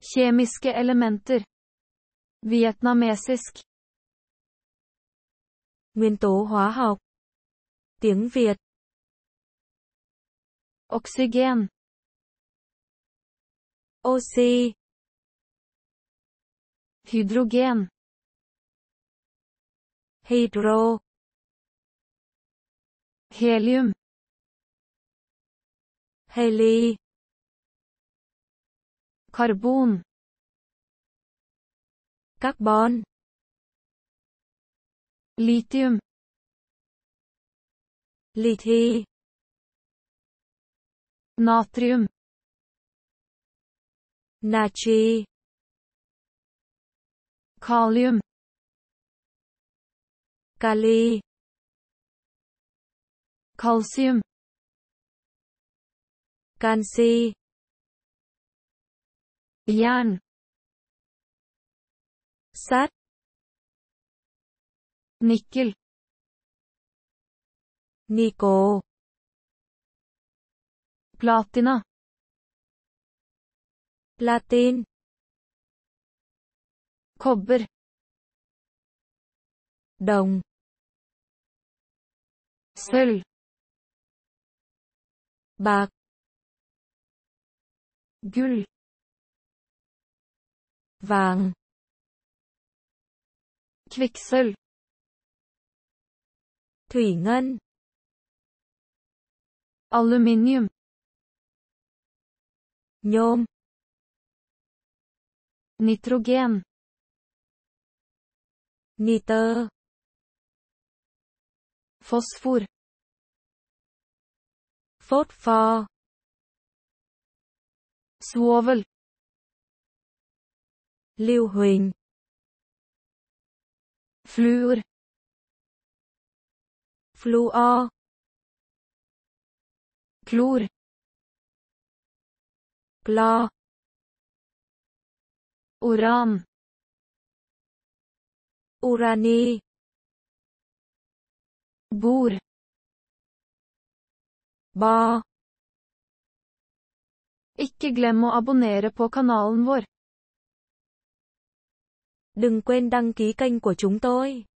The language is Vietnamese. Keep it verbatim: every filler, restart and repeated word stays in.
Kjemiske elementer. Vietnamesisk. Nguyên tố hóa học. Tiếng Việt. Oksygen. Oxy. Hydrogen. Hydro. Helium. Heli. Karbon. Carbon. Lithium. Li. Natrium. Natri. Kalium. Kali. Kalsium. Canxi. Jern. Sắt. Nikkel. Nico. Platina. Platin. Kobber. Đồng. Sølv. Bạc. Gull. Vàng. Kvikksølv. Thủy ngân. Aluminium. Nhôm. Nitrogen. Nitơ. Fosfor. Phốt pho. Svovel. Lưu huỳnh. Fluor. Fluor. Klor. Clo. Uran. Urani. Bor. Bo. Ikke glem å abonnere på kanalen vår. Đừng quên đăng ký kênh của chúng tôi.